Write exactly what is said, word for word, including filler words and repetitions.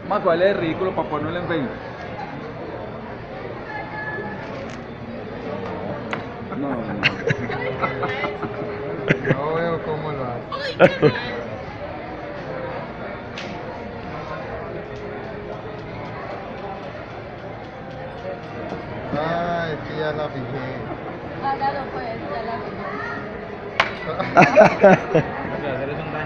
Más vale es ridículo para ponerlo en Facebook. No, no. No veo cómo lo hace. Ay, sí, ya la fijé. Hágalo pues, ya la fijé. O sea, eres un